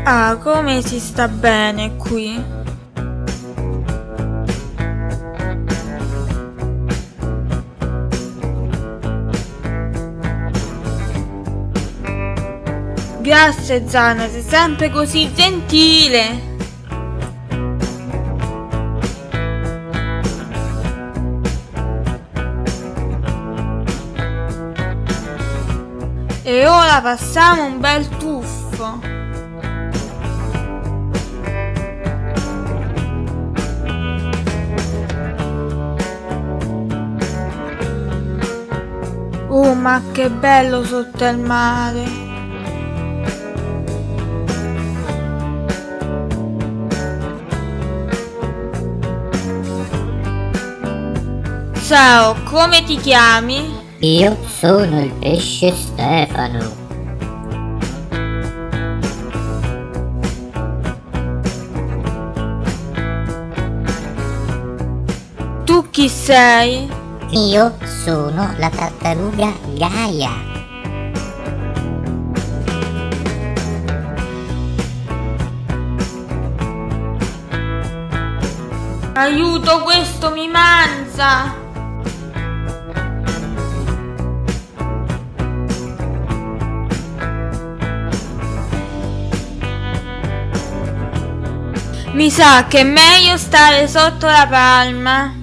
Ah, come si sta bene qui. Grazie Zanna, sei sempre così gentile. E ora passiamo un bel tuffo. Ma che bello sotto il mare. Ciao, come ti chiami? Io sono il pesce Stefano. Tu chi sei? Io sono la tartaruga Gaia. Aiuto, questo mi mangia! Mi sa che è meglio stare sotto la palma.